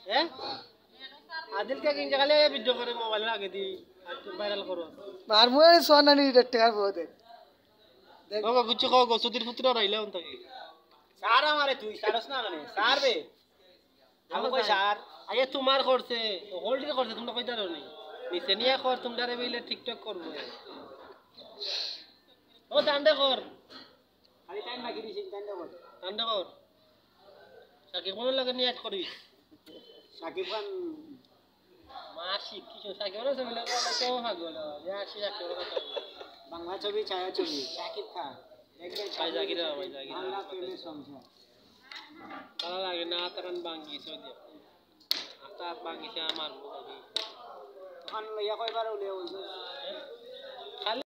হ্যাঁ আদিলকে কিন জাগালে ভিডিও করে মোবাইল আগে দি আর ভাইরাল করো আর মুই সোনানি টাকার বহুত বাবা গুচ্ছ খাও গোসুদির পুত্র রাইলে অন থাকি সার আমারে তুই সারস না মানে সার বে আমি কই সার আয়ে তোমার করছে হোল্ডিং করছে তোমরা কইতা রনি নিচে নিয়ে কর তোমরা রে বইলে টিকটক করবো ও দান্ডে কর খালি টাইম বাকি দিছি দান্ডে কর সাকিব কোন লাগে নিয়ে অ্যাড করবি সাকিব খান মাসি কিছু সাকিব না সব লাগে কেউ ভাগল যে আসি সাকিব বাংলা ছবি ছায়া ছবি সাকিব খান দেখবেন ভাই জাকির ভাই জাকির বাংলা প্রেমের সংসার ভালো লাগে না তখন বাঙ্গিছে ওই আতা বাঙ্গিছে আমার তখন লইয়া কয়বার উলিয়া বলছো